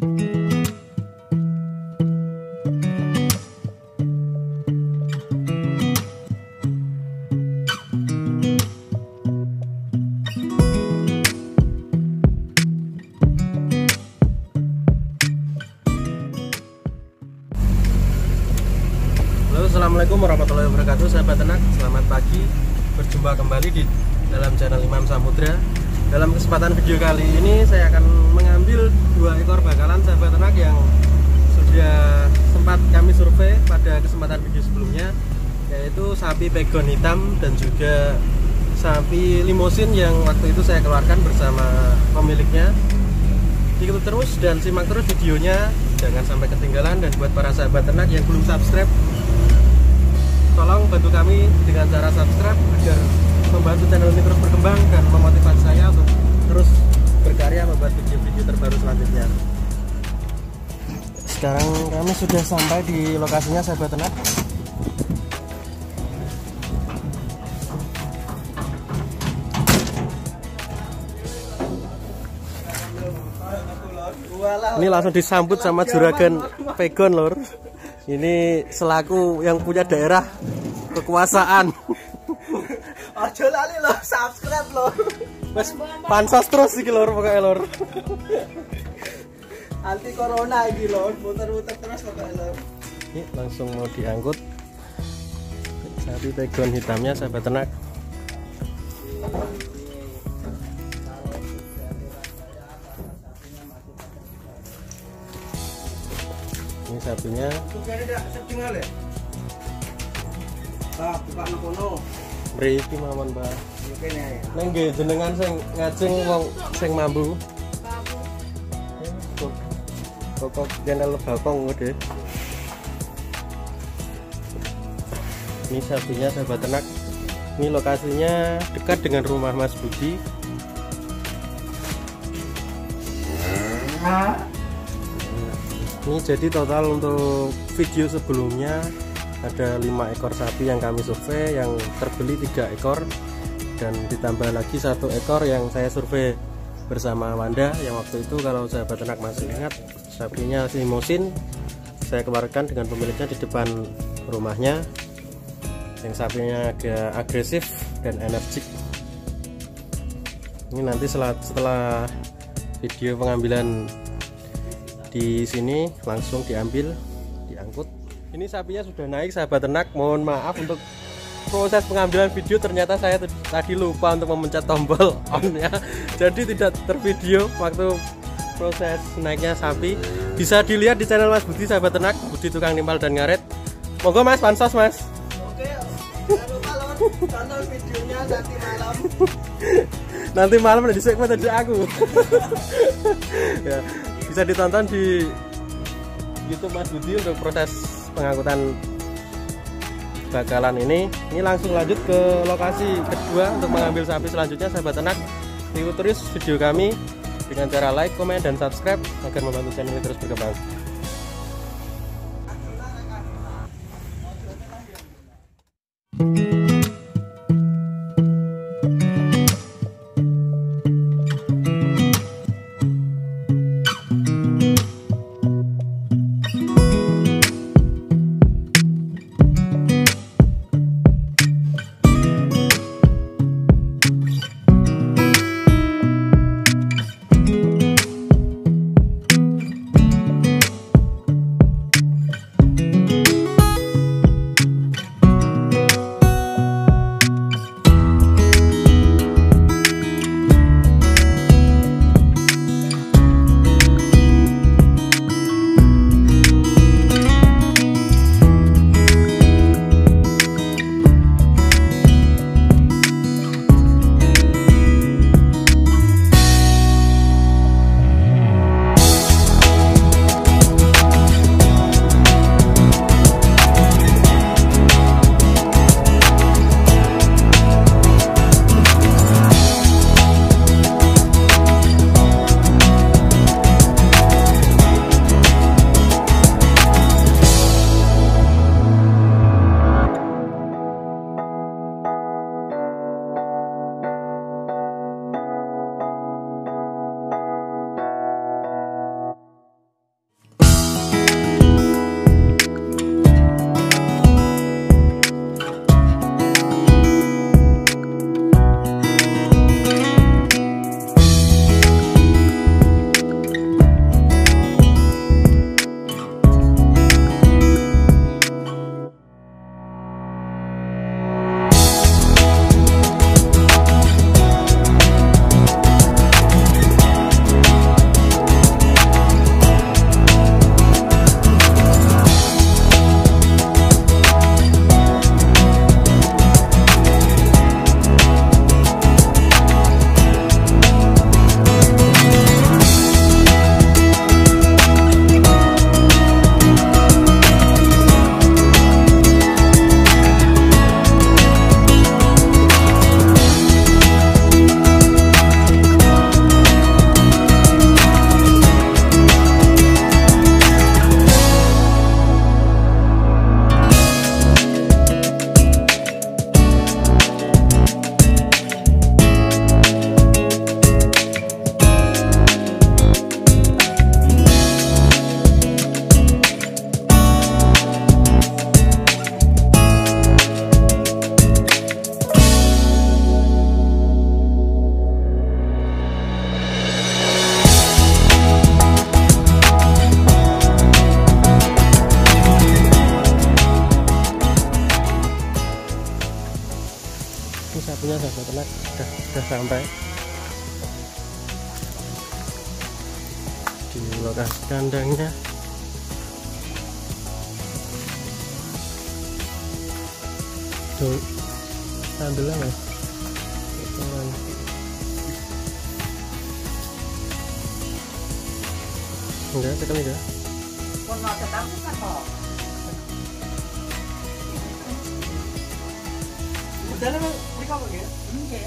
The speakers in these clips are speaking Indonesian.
Assalamualaikum warahmatullahi wabarakatuh, sahabat ternak. Selamat pagi, berjumpa kembali di dalam channel Imam Samudra. Dalam kesempatan video kali ini saya akan mengambil 2 ekor bakalan sahabat ternak yang sudah sempat kami survei pada kesempatan video sebelumnya, yaitu sapi pegon hitam dan juga sapi limosin yang waktu itu saya keluarkan bersama pemiliknya. Ikuti terus dan simak terus videonya, jangan sampai ketinggalan. Dan buat para sahabat ternak yang belum subscribe, tolong bantu kami dengan cara subscribe agar membantu channel ini terus berkembang dan memotivasi saya untuk terus berkarya membuat video-video terbaru selanjutnya. Sekarang kami sudah sampai di lokasinya sahabat ternak. Ini langsung disambut sama juragan pegon lor. Ini selaku yang punya daerah kekuasaan. Ojo lali lo, subscribe lo. Mas pansos terus iki lor pokoknya lor. Anti corona iki lor, muter-muter terus pokoknya lor. Ini langsung mau diangkut sapi pegon hitamnya sahabat ternak. Ini sapinya. Mriki mawon, Mbak. Neng nggih jenengan sing ngajeng wong sing mambu. Kok channel Bakong ngode. Ini sapinya sahabat ternak. Ini lokasinya dekat dengan rumah Mas Budi. Ini jadi total untuk video sebelumnya ada 5 ekor sapi yang kami survei, yang terbeli 3 ekor dan ditambah lagi 1 ekor yang saya survei bersama Wanda, yang waktu itu kalau sahabat ternak masih ingat sapinya limosin saya keluarkan dengan pemiliknya di depan rumahnya, yang sapinya agak agresif dan energik. Ini nanti setelah video pengambilan di sini langsung diambil, diangkut. Ini sapinya sudah naik sahabat ternak. Mohon maaf untuk proses pengambilan video, ternyata saya tadi lupa untuk memencet tombol on-nya, jadi tidak tervideo waktu proses naiknya sapi. Bisa dilihat di channel Mas Budi sahabat ternak, Budi Tukang Nimpal dan Ngaret. Monggo Mas, pansos Mas. Oke, jangan lupa lor, tonton videonya nanti malam. Nanti malam ada di segmen tadi aku. Ya, bisa ditonton di YouTube Mas Budi untuk proses pengangkutan bakalan ini. Ini langsung lanjut ke lokasi kedua untuk mengambil sapi selanjutnya sahabat ternak. Ikuti terus video kami dengan cara like, komen, dan subscribe agar membantu channel ini terus berkembang. Peternak sudah sampai di lokasi kandangnya. Tuh, ambil lah. Enggak, sekali enggak. Pun mau ketemu kan kok. Udah lah, ini kok ya? Oke.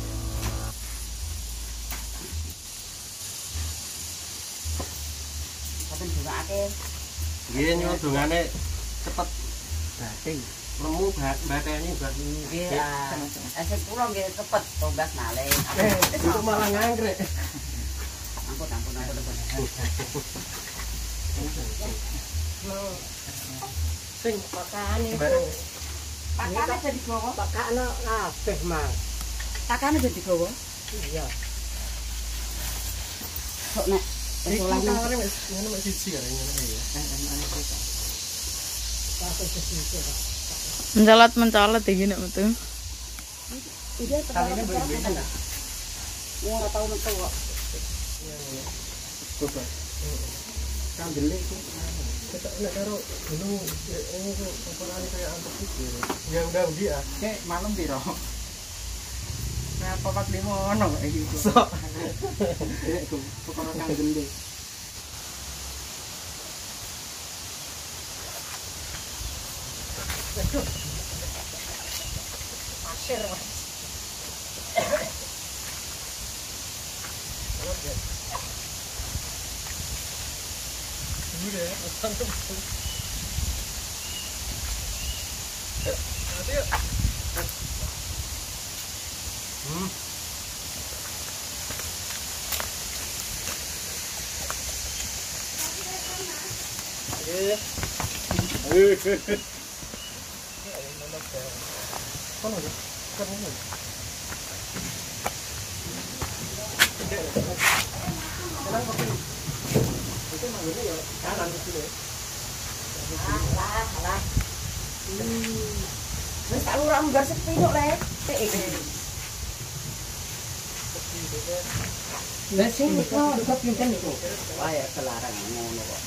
Kapan juga ake? Nggih, nyuwun dongane cepet. Berarti. Lemu batene buat ini. Iya. Esek kula nggih cepet tombas malih. Itu malah nganggrek. Ampun. Sing Pakane. Pakane jadi gowo. pakane kabeh, Mas. Pakane jadi gowo. Iya. Kok nek Iki sekolah nang kaware wis ngono mek siji kare ngene ya. Mencolot iki nek metu. kali ini berbeda. Ora tau metu kok. Coba. Kandele iki. Kita nek karo gunung ini kok operane kayak antuk iki. Ya udah dia. Kek malam piro? Nah, 45 ono kok iki. Sok. Pokoke kandele. Pasir. Udah, santai. Ayo. Wis tak ora mbar sepinuk le. Lah sing kok kok pinten iku? Wah ya kelarang ngono kok.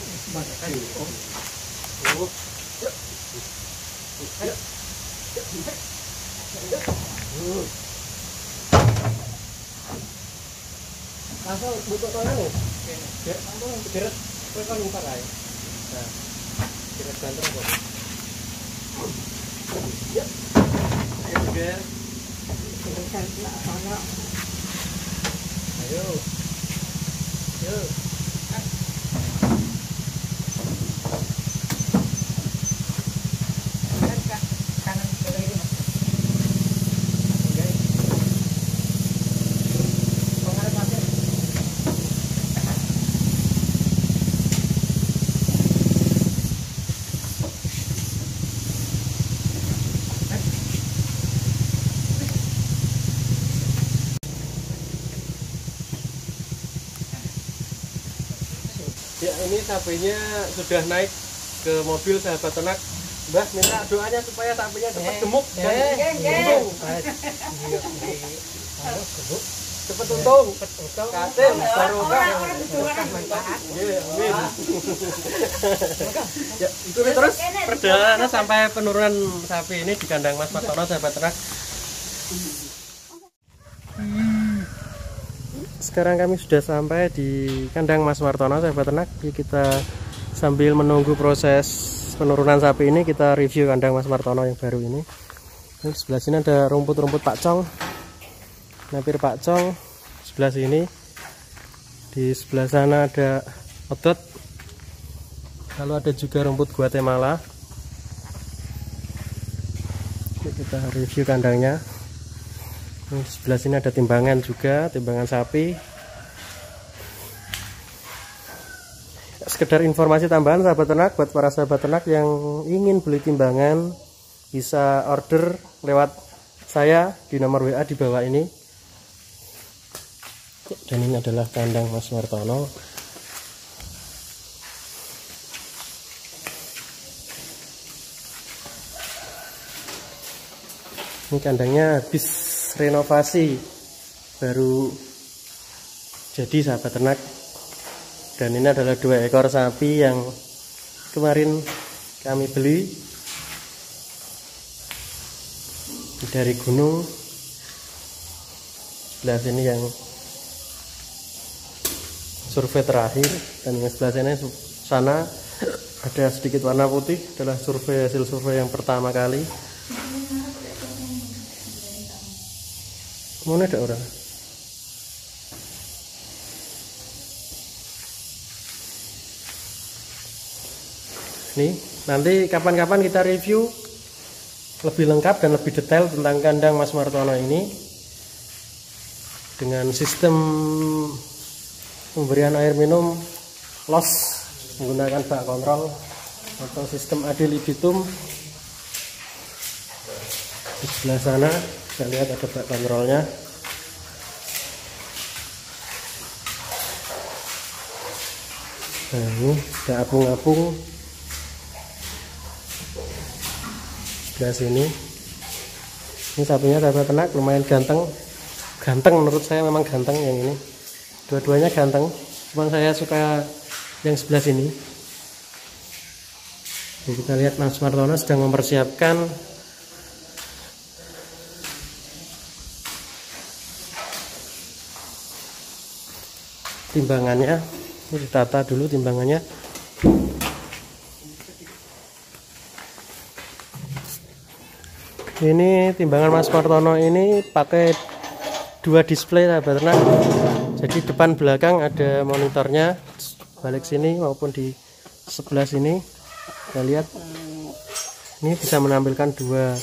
Langsung butuh tolong nih. Ya, ampun, deret kowe kan numpak ae. Nah. Deret ganteng kok. Ya. Ayo, Ger. Ayo. Yo. Kanan kiri ini. Ya, ini sapinya sudah naik ke mobil sahabat ternak. Mbah, minta doanya supaya sapinya cepat gemuk dan untung. Cepet untung, katen, barokah. Iya, amin. Ya, ikuti terus perjalanan sampai penurunan sapi ini di kandang Mas Martono sahabat ternak. Sekarang kami sudah sampai di kandang Mas Martono sahabat ternak. Kita sambil menunggu proses penurunan sapi ini, kita review kandang Mas Martono yang baru ini. Sebelah sini ada rumput-rumput pakcong, napir pakcong. Sebelah sini, di sebelah sana ada odot, lalu ada juga rumput Guatemala. Ini kita review kandangnya. Di sebelah sini ada timbangan juga, timbangan sapi. Sekedar informasi tambahan sahabat ternak, buat para sahabat ternak yang ingin beli timbangan bisa order lewat saya di nomor WA di bawah ini. Dan ini adalah kandang Mas Martono. Ini kandangnya habis renovasi baru jadi sahabat ternak. Dan ini adalah 2 ekor sapi yang kemarin kami beli dari gunung. Sebelah sini yang survei terakhir, dan yang sebelah sana ada sedikit warna putih, adalah hasil survei yang pertama kali. Mana ada orang? Nih, nanti kapan-kapan kita review lebih lengkap dan lebih detail tentang kandang Mas Martono ini dengan sistem pemberian air minum los menggunakan bak kontrol atau sistem ad libitum. Di sebelah sana kita lihat ada bak kontrolnya. Nah, ini ada apung-apung sebelah sini. Ini sapinya sahabat ternak lumayan ganteng menurut saya, memang ganteng yang ini. Dua-duanya ganteng, cuman saya suka yang sebelah sini. Jadi kita lihat Mas Martono sedang mempersiapkan timbangannya. Ini ditata dulu timbangannya. Ini timbangan Mas Martono ini pakai 2 display sahabat ternak. Jadi depan belakang ada monitornya, balik sini maupun di sebelah sini. Kita lihat ini bisa menampilkan 2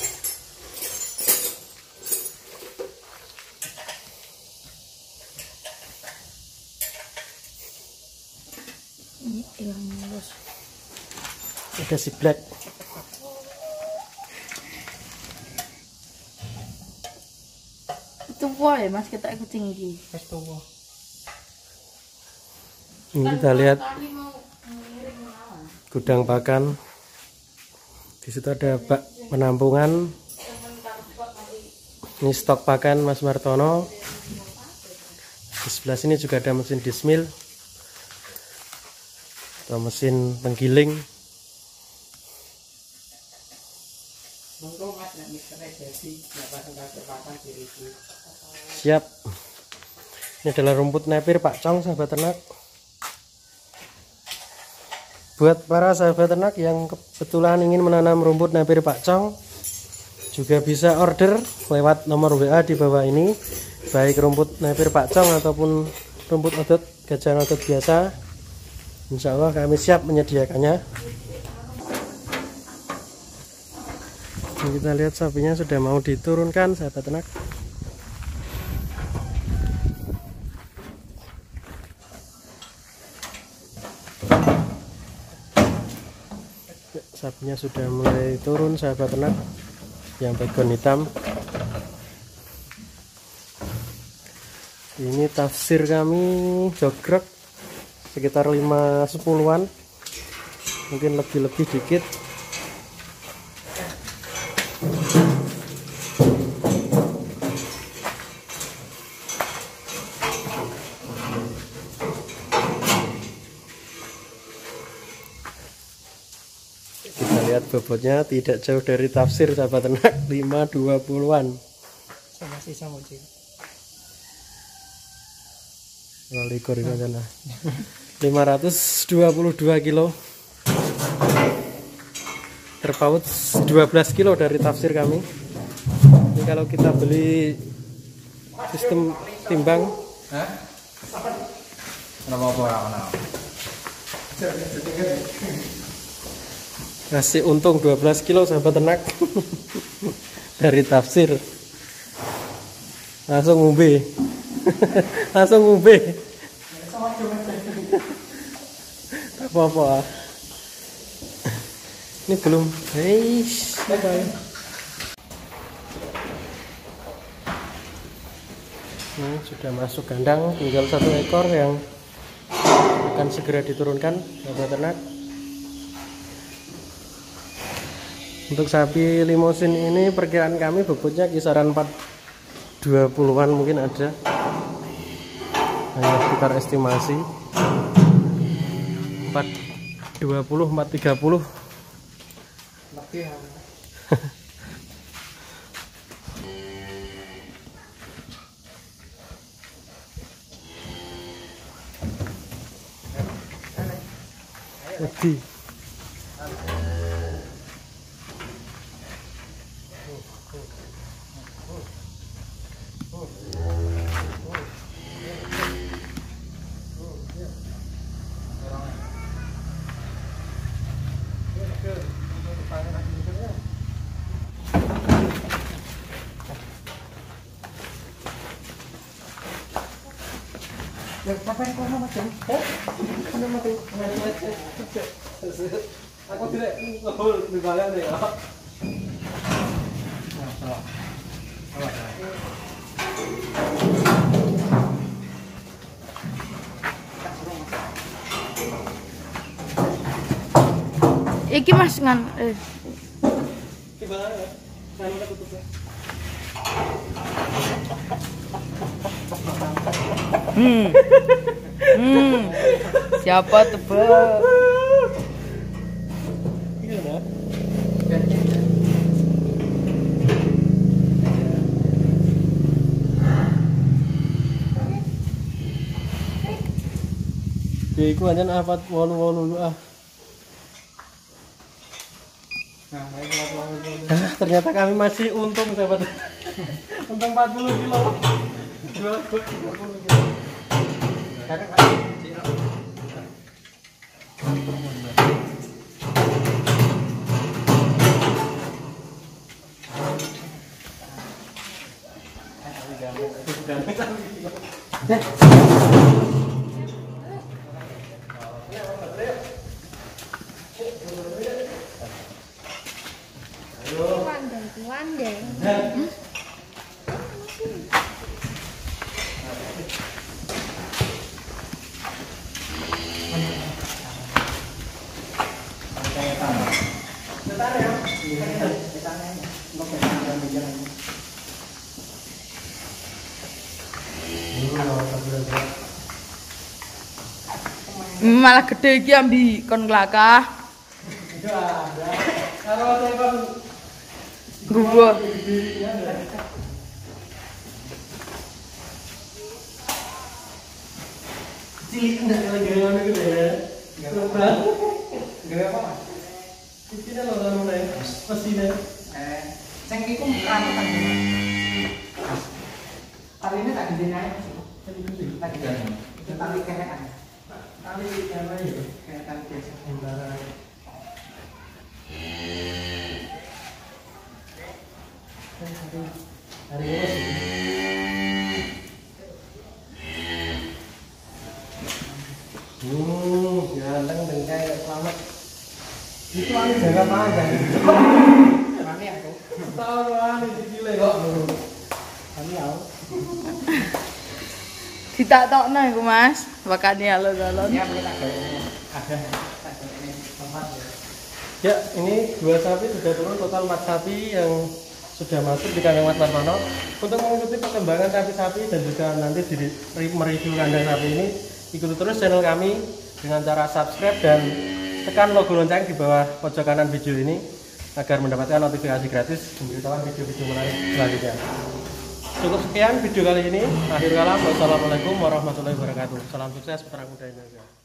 ada si black. Tua ya Mas, kita kucing iki. Ini kita lihat gudang pakan. Di situ ada bak penampungan. Ini stok pakan Mas Martono. Di sebelah sini juga ada mesin dismil atau mesin penggiling. Siap. Ini adalah rumput nepir Pak Cong sahabat ternak. Buat para sahabat ternak yang kebetulan ingin menanam rumput nepir Pak Cong, juga bisa order lewat nomor WA di bawah ini, baik rumput nepir Pak Cong ataupun rumput odot gajah odot biasa. Insya Allah kami siap menyediakannya. Ini kita lihat sapinya sudah mau diturunkan sahabat ternak. Sapinya sudah mulai turun sahabat ternak, yang background hitam. Ini tafsir kami jogrok sekitar 5-10-an, mungkin lebih dikit. Kita lihat bobotnya tidak jauh dari tafsir sahabat ternak, 5-20-an. Masih sama sih. Likur itu adalah 522 kilo. Terpaut 12 kilo dari tafsir kami. Ini kalau kita beli sistem timbang, ngasih untung 12 kilo sahabat ternak dari tafsir. Langsung ngumbe. Langsung ngumbe. Apa-apa. Ini belum. Ini sudah masuk kandang, tinggal 1 ekor yang akan segera diturunkan sahabat ternak. Untuk sapi limosin ini perkiraan kami bobotnya kisaran 40 20-an mungkin ada. Hanya sekitar estimasi 420, 430 lebih. Wedi. Aku tidak ngebul di balik deh ya. Iki Mas ngan Siapa tebak? Ya iku anjen apa wolu-wolu ah. Ternyata kami masih untung sahabat. Untung 40 kilo. Jual 20 kilo. Wandeng. Malah gede iki ambi kon nglakah. Gua cilik enggak gaya-gaya gitu ya. Gaya apa Mas? Iki kan lho mulai mesinnya. Sing iku rambut kan. Kali ini tak gede naik. Tak gede. Itu tali kerekan. Tali apa ya? Kayak tali biasa. Antara hari ini ganteng dengkai selamat. Itu anu jaga panjang. Kami aku. Tahu anu digile kok. Kami au. ditakokno iku Mas, bakane alon-alon. Ya boleh tak gawe. Ada tempat ya. Ya, ini 2 sapi sudah turun, total 4 sapi yang sudah masuk di kandang Mas Martono. Untuk mengikuti perkembangan sapi-sapi dan juga nanti mereview kandang sapi ini, ikuti terus channel kami dengan cara subscribe dan tekan logo lonceng di bawah pojok kanan video ini agar mendapatkan notifikasi gratis memberitahukan video-video menarik selanjutnya. Cukup sekian video kali ini. Akhir kalam, wassalamualaikum warahmatullahi wabarakatuh. Salam sukses Perang Muda Indonesia.